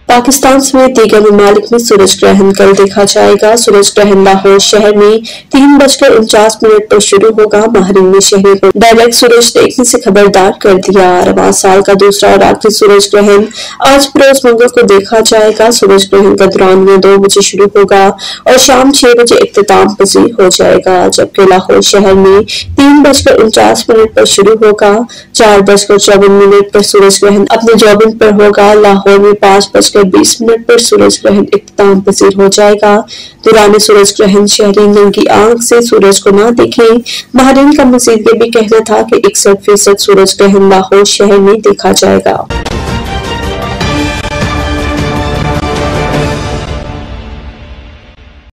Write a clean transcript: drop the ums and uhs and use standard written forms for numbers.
पाकिस्तान समेत दीगर ममालिक में सूरज ग्रहण कल देखा जाएगा। सूरज ग्रहण लाहौर शहर में 3:49 पर शुरू होगा। माहरीन ने शहरी को डायरेक्ट सूरज देखने से खबरदार कर दिया। रवां साल का दूसरा और आखिरी सूरज ग्रहण आज बरोज मंगल को देखा जाएगा। सूरज ग्रहण का दौरान 2 बजे शुरू होगा और शाम 6 बजे इख्तिताम पजीर हो जाएगा, जबकि लाहौर शहर में 3:49 पर शुरू होगा। 4:54 पर सूरज ग्रहण अपने जौबन पर होगा। लाहौर में 5:20 पर सूरज ग्रहण इख्तिताम पजीर हो जाएगा। दौरान सूरज ग्रहण शहरी नंगी आंख से सूरज को न देखें। माहरीन का मजीद ये भी कहना था कि 61% सूरज ग्रहण लाहौर शहर में देखा जाएगा।